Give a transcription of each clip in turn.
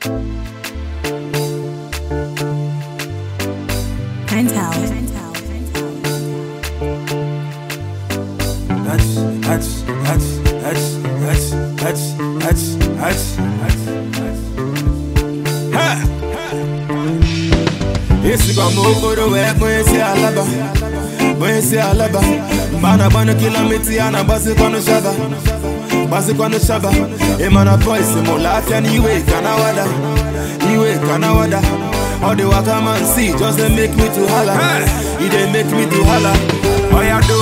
Shaba, Emana voice, Molafia, Niwe, Kanawada. All the water man see, just they make me to holla. They make me to holla. Oyado,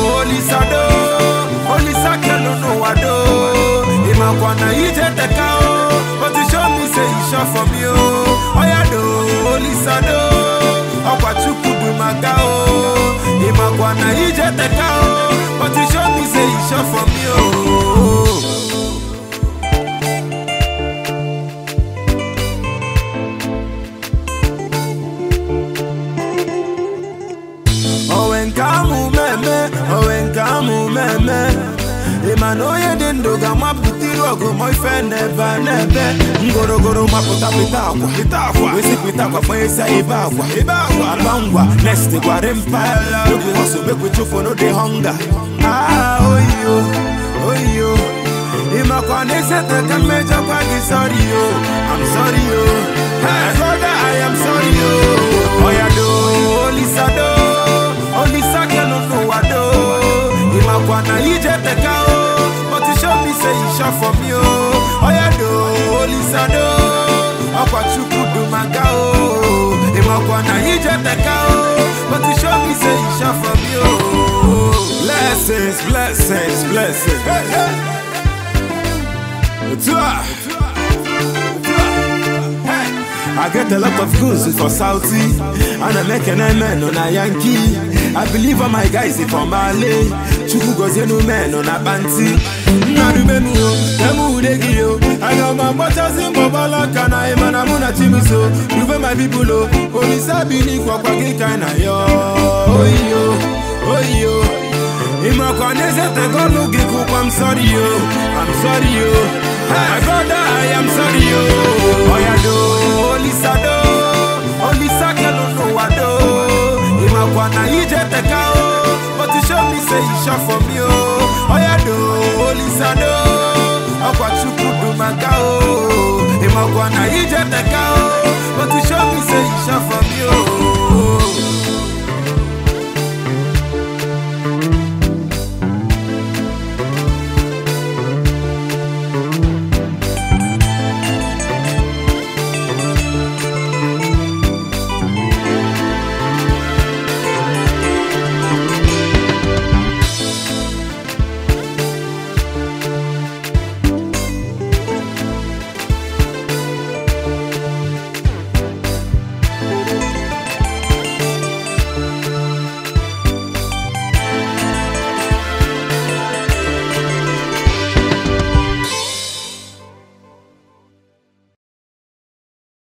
Olisa, no wado. Imakwana, ije the cow, but you show me say you shot for me. Oyado, Olisa, Opachuku, Magao. Imakwana, ije the cow, but you show me say you shot for me. Kamu meme Emanoye dendo gama putirogo my friend never Ngoro maputa pitakwa Wesi pitakwa mwesa ibagwa Alangwa next gwa rempa Look we hustle make we chufo no de hunger Oyo Imakwa nesete kameja kwa sorry yo I'm sorry yo Hey brother I am sorry yo Oyado Olisa kelo no wado Imakwana ije tekao, but you show me say you shot for me. Oyado, Olisa do, Opachuku do magao. Imakwana ije tekao, but you show me say you shot for me. Blessings. Hey. I get a lot of goods for Saudi, and I make an man on a Yankee. I believe all my guys is from Mali. Chuku goes no man on a banty. Narumenu, Namudegio. I got my butters in Bobala, Kana, Manamuna Chimiso. You my people, Olisa Bini, Kwaki, Kana, yo. Imakwanese, the God look at I'm sorry, yo. I'm sorry, yo. My brother, I am sorry, yo. Oyado, Olisa, Kelo, no wado. Imakwana ije tekao, but you show me say you shot for me. Oyado, Olisa do, Opachuku do magao. Imakwana ije tekao,